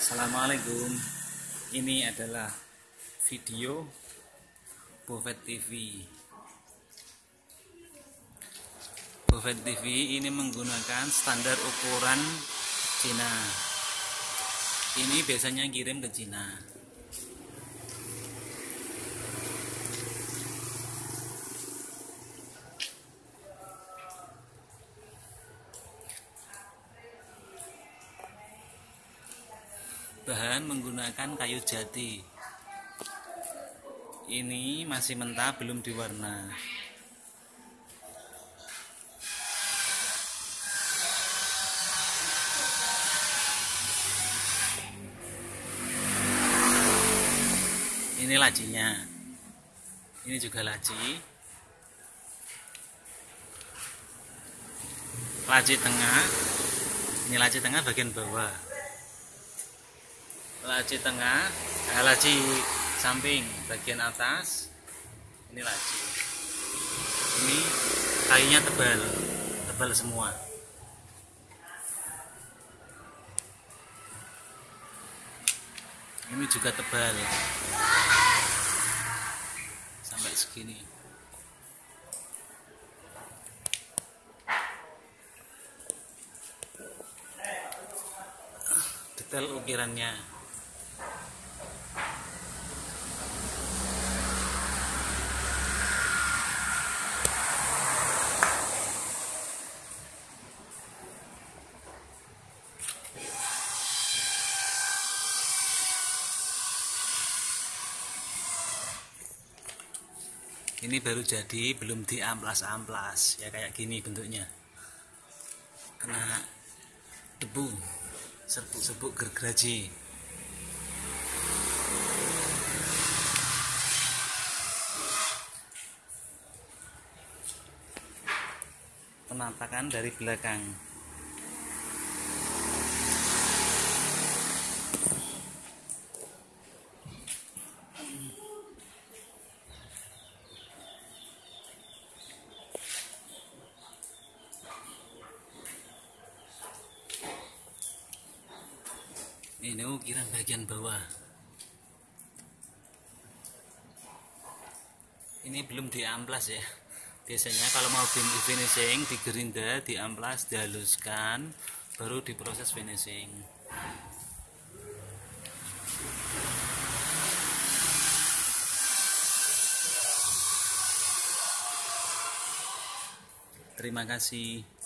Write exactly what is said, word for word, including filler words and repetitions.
Assalamualaikum. Ini adalah video Buffet T V. Buffet T V ini menggunakan standar ukuran Cina. Ini biasanya kirim ke Cina. Bahan menggunakan kayu jati. Ini masih mentah, belum diwarna. Ini lacinya. Ini juga laci. Laci tengah. Ini laci tengah bagian bawah. Laci tengah, nah, laci samping bagian atas. Ini laci. Ini kayunya tebal, tebal semua. Ini juga tebal, sampai segini. Detail ukirannya. Ini baru jadi, belum diamplas-amplas ya, kayak gini bentuknya. Kena debu, serbuk-serbuk gergaji. Penampakan dari belakang. Ini ukiran bagian bawah. Ini belum diamplas ya. Biasanya kalau mau finishing di gerinda, diamplas, dihaluskan, baru diproses finishing. Terima kasih.